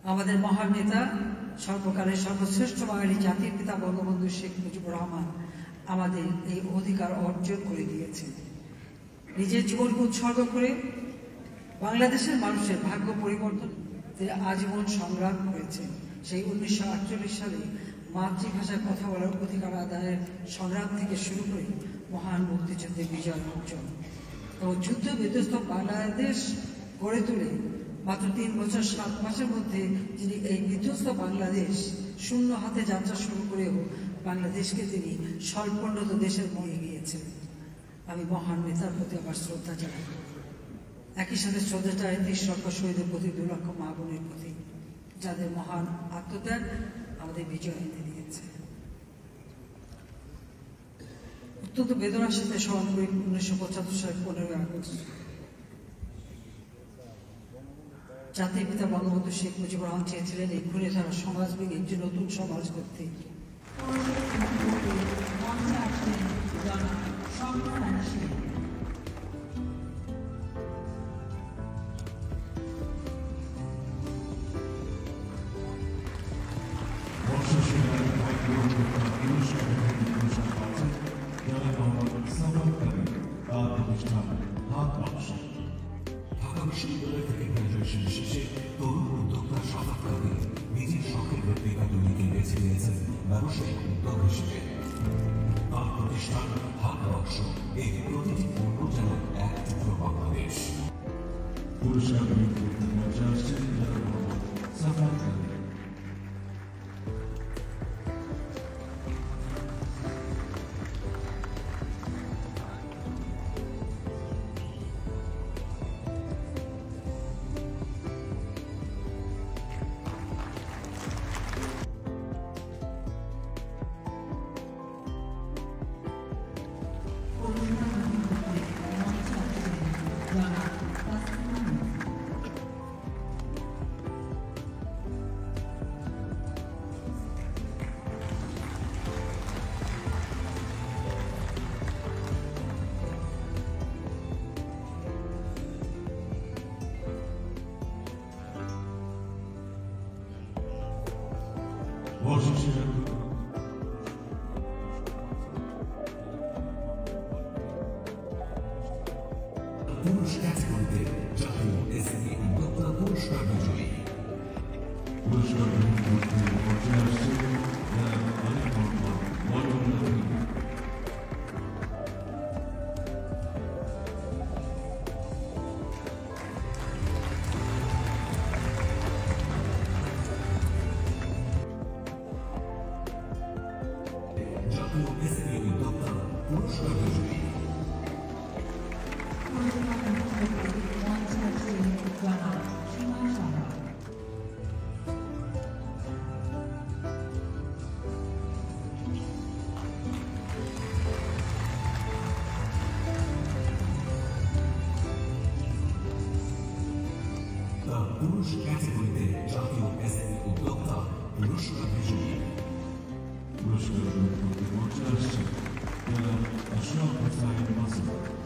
আমাদের মহান নেতা সর্বকালের সর্বশ্রেষ্ঠ বাঙালি জাতির পিতা বঙ্গবন্ধু শেখ মুজিবুর রহমান আমাদের এই অধিকার অর্জন করে দিয়েছেন। নিজের জীবনকে উৎসর্গ করে বাংলাদেশের মানুষের ভাগ্য পরিবর্তন আজীবন সংগ্রাম করেছেন। সেই 1948 সালে মাতৃভাষায় কথা বলার অধিকার আদায়ের সংগ্রাম থেকে শুরু করে মহান মুক্তিযুদ্ধের বিজয় অর্জন এবং যুদ্ধ বিধ্বস্ত বাংলাদেশ গড়ে তুলে মাত্র 3 বছর 7 মাসের মধ্যে যিনি এই বিধ্বস্ত বাংলাদেশ শূন্য হাতে যাত্রা শুরু করেও বাংলাদেশকে তিনি স্বল্পোন্নত দেশের মনে গিয়েছেন। আমি মহান নেতার প্রতি আমার শ্রদ্ধা জানাই। একই সাথে শ্রদ্ধা জানাই 30 লক্ষ শহীদের প্রতি 2 লক্ষ মা বোনের প্রতি, যাদের মহান আত্মত্যাগ আমাদের বিজয় এনে দিয়েছে। অত্যন্ত বেদনার সাথে স্মরণ করি 1975 সালের 15ই আগস্ট জাতির পিতা বঙ্গবন্ধু শেখ মুজিবুর রহমান চেয়েছিলেন এই খুনে ধারা সমাজ ভেঙে একটি নতুন সমাজ করতে। বিশ্ববিদ্যালয় থেকে গ্রাজুয়েশন শেষে তরুণ উদ্যোক্তা শওকত কাদের নিজের শখের ব্যক্তিগত দুর্নীতি বেছে নিয়েছেন ব্যবসায়িক উদ্যোগ হিসেবে। তার প্রতিষ্ঠান হাত বাক্স, এই প্রতিটি পণ্য যেন এক টুকরো বাংলাদেশ। পুরস্কার মঞ্চে আসছেন শওকত কাদের। পুরুষ ক্যাটাগরিতে জাতীয় এসএমই উদ্যোক্তা পুরস্কার বিজয়ী। পুরস্কার মঞ্চে আসছেন জাতীয় এসএমই উদ্যোক্তা পুরস্কার বিজয়ী। পুরুষ ক্যাটাগরিতে জাতীয় এসএমই উদ্যোক্তা পুরস্কার বিজয়ী। পুরস্কার মঞ্চে আসছে